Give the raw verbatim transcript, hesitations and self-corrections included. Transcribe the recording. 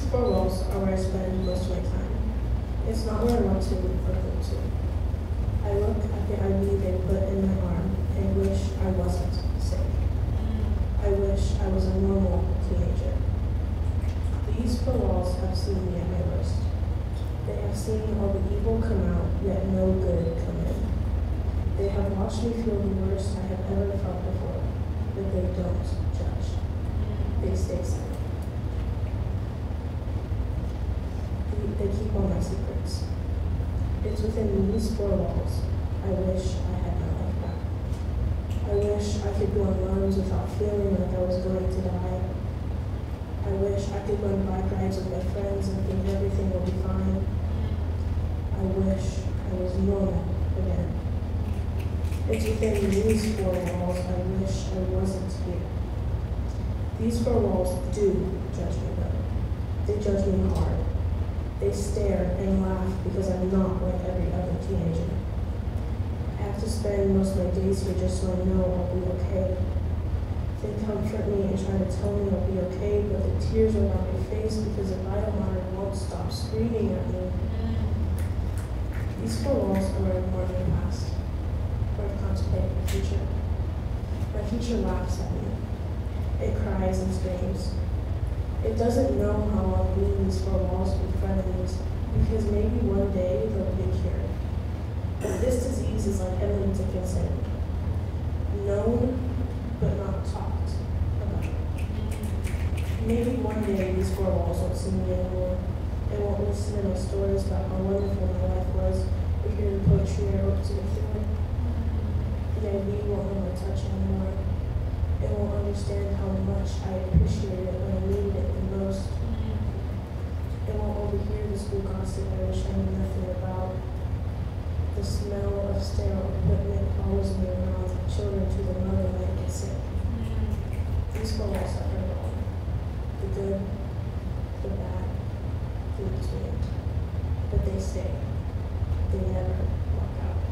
four walls are where I spend most of my time. It's not where I want to or go to. I look at the I V they put in my arm and wish I wasn't sick. I wish I was a normal teenager. These four walls have seen me at my worst. They have seen all the evil come out, yet no good come in. They have watched me feel the worst I have ever felt before, but they don't judge. They stay silent. They, they keep all my secrets. It's within these four walls I wish I had my life back. I wish I could go on runs without feeling like I was going to die. I wish I could go on bike rides with my friends and think everything will be fine. I wish I was normal again. It's within these four walls I wish I wasn't here. These four walls do judge me though. They judge me hard. They stare and laugh because I'm not like every other teenager. I have to spend most of my days here just so I know I'll be okay. They comfort me and try to tell me I'll be okay, but the tears are on my face because the vital monitor won't stop screaming at me. These four walls are where I mourn my past, where I contemplate my future. My future laughs at me. It cries and screams. It doesn't know how long being these four walls will be frenemies, because maybe one day there'll be a cure. But this disease is like Emily Dickinson, known but not talked about. Maybe one day these four walls won't see me anymore. They won't listen to my stories about how wonderful my life was, or hear the poetry I wrote to get through it. The I V won't know my touch anymore. It won't understand how much I appreciated it when I needed it the most. It won't overhear the school gossip I wish I knew nothing about. The smell of sterile equipment follows me around like children to their mother when they get sick. These four walls have heard it all. The good, the bad, the between. But they stay. They never walk out.